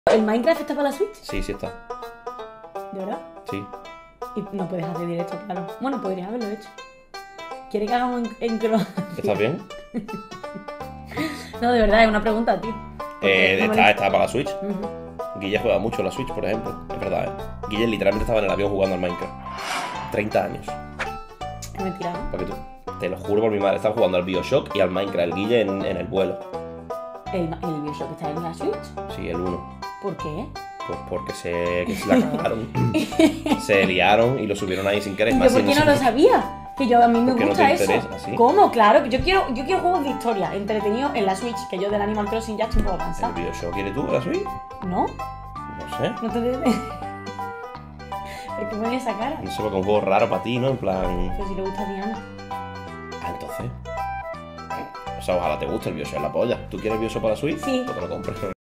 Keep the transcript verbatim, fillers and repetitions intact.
¿El Minecraft está para la Switch? Sí, sí está. ¿De verdad? Sí. Y no puedes hacer directo, claro. Bueno, podrías haberlo hecho. ¿Quieres que hagamos en, en crono? ¿Estás bien? No, de verdad, es una pregunta, tío. Eh, no me está, lo- está para la Switch. Ujú. Guille juega mucho a la Switch, por ejemplo. Es verdad, ¿eh? Guille literalmente estaba en el avión jugando al Minecraft. treinta años. Es mentira, ¿no? Para que tú... Te lo juro por mi madre. Estaba jugando al Bioshock y al Minecraft. El Guille en, en el vuelo. El, el Bioshock está en la Switch. Sí, el uno. ¿Por qué? Pues porque se, que se la cagaron. Se liaron y lo subieron ahí sin querer. ¿Y yo Más por si qué no no se- lo sabía? Que yo a mí me ¿Por qué no gusta te eso. interesa, sí? ¿Cómo? Claro, que yo quiero, yo quiero juegos de historia, entretenidos en la Switch, que yo del Animal Crossing ya estoy un poco ¿El cansada. Bioshock quieres tú a la Switch? ¿No? No sé. No te entiendes. ¿Por qué pones esa cara? No sé, porque es un juego raro para ti, ¿no? En plan... Pues si le gusta a Diana. Ah, entonces... O sea, ojalá te guste el Bioshock, la polla. ¿Tú quieres el Bioshock para la Switch? Sí. Pues te lo compres.